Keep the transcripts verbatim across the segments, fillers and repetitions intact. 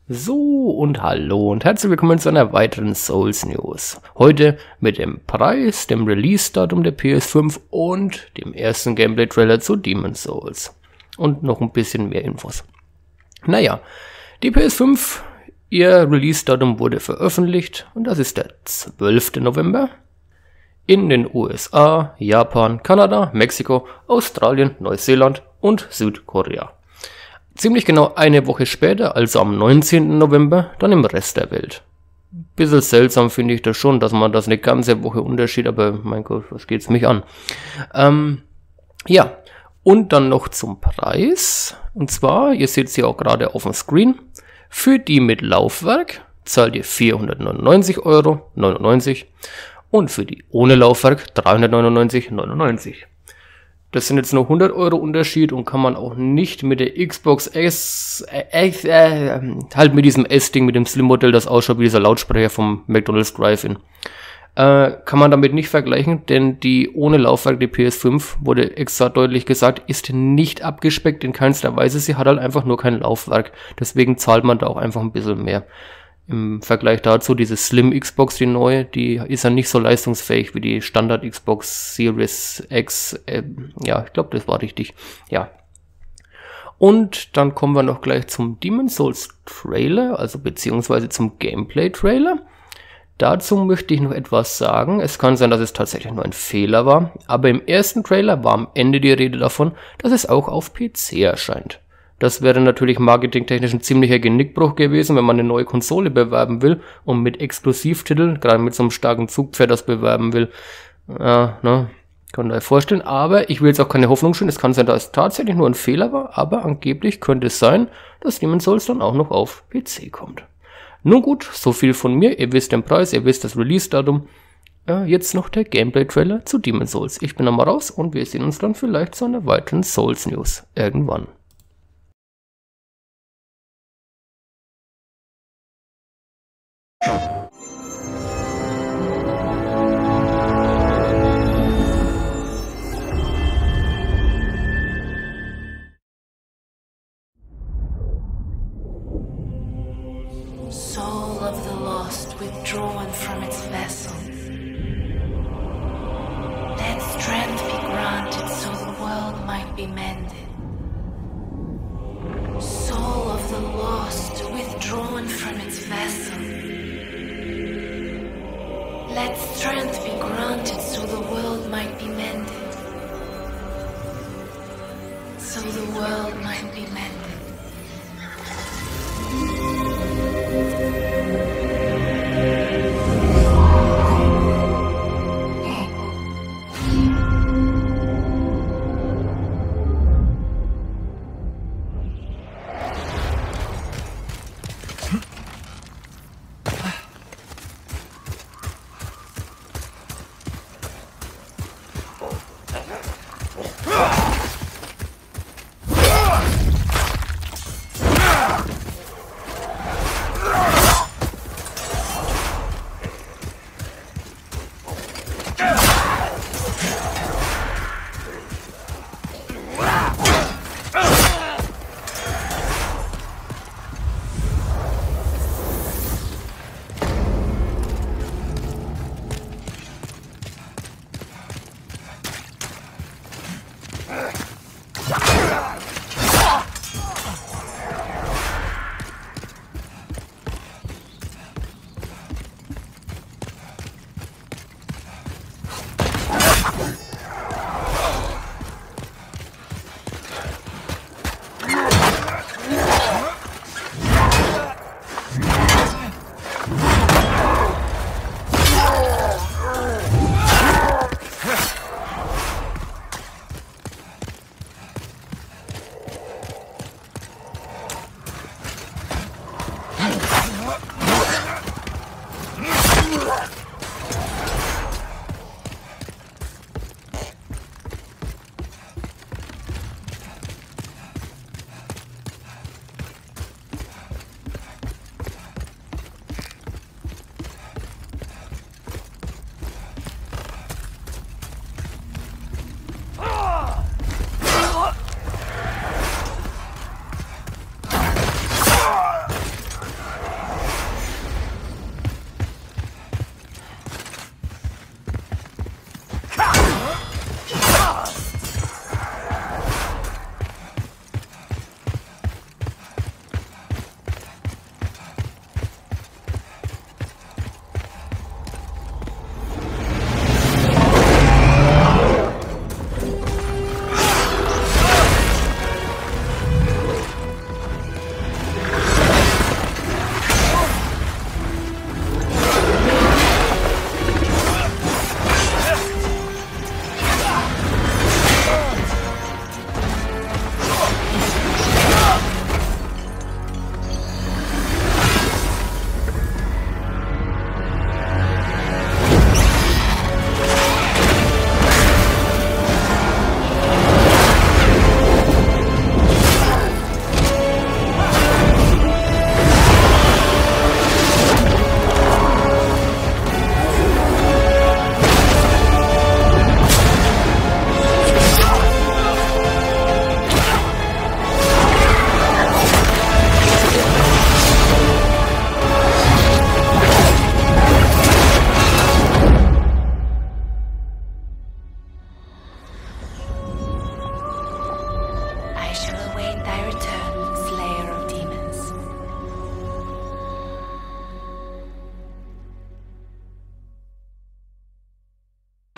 So und hallo und herzlich willkommen zu einer weiteren Souls News. Heute mit dem Preis, dem Release-Datum der P S fünf und dem ersten Gameplay-Trailer zu Demon's Souls. Und noch ein bisschen mehr Infos. Naja, die P S fünf, ihr Release-Datum wurde veröffentlicht und das ist der zwölfte November. In den U S A, Japan, Kanada, Mexiko, Australien, Neuseeland und Südkorea. Ziemlich genau eine Woche später, also am neunzehnten November, dann im Rest der Welt. Bisschen seltsam finde ich das schon, dass man das eine ganze Woche Unterschied, aber mein Gott, was geht's mich an? Ähm, ja, und dann noch zum Preis. Und zwar, ihr seht es hier auch gerade auf dem Screen, für die mit Laufwerk zahlt ihr vierhundertneunundneunzig Euro neunundneunzig und für die ohne Laufwerk dreihundertneunundneunzig neunundneunzig. Das sind jetzt nur hundert Euro Unterschied und kann man auch nicht mit der Xbox S, äh, äh, halt mit diesem S-Ding, mit dem Slim-Modell, das ausschaut wie dieser Lautsprecher vom McDonald's Drive-In. Äh, kann man damit nicht vergleichen, denn die ohne Laufwerk, die P S fünf, wurde extra deutlich gesagt, ist nicht abgespeckt in keinster Weise. Sie hat halt einfach nur kein Laufwerk. Deswegen zahlt man da auch einfach ein bisschen mehr. Im Vergleich dazu, diese Slim Xbox, die neue, die ist ja nicht so leistungsfähig wie die Standard Xbox Series X. Äh, ja, ich glaube, das war richtig. Ja. Und dann kommen wir noch gleich zum Demon's Souls Trailer, also beziehungsweise zum Gameplay Trailer. Dazu möchte ich noch etwas sagen. Es kann sein, dass es tatsächlich nur ein Fehler war, aber im ersten Trailer war am Ende die Rede davon, dass es auch auf P C erscheint. Das wäre natürlich marketingtechnisch ein ziemlicher Genickbruch gewesen, wenn man eine neue Konsole bewerben will und mit Exklusivtiteln, gerade mit so einem starken Zugpferd das bewerben will. Ja, ne, könnt ihr euch vorstellen. Aber ich will jetzt auch keine Hoffnung schön. Es kann sein, dass es tatsächlich nur ein Fehler war, aber angeblich könnte es sein, dass Demon's Souls dann auch noch auf P C kommt. Nun gut, so viel von mir. Ihr wisst den Preis, ihr wisst das Release-Datum. Äh, jetzt noch der Gameplay-Trailer zu Demon's Souls. Ich bin dann mal raus und wir sehen uns dann vielleicht zu einer weiteren Souls-News irgendwann. Soul of the lost withdrawn from its vessel. Let strength be granted so the world might be mended. Soul of the lost withdrawn from its vessel. Let strength be granted so the world might be mended. So the world might be mended.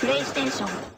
プレイステーション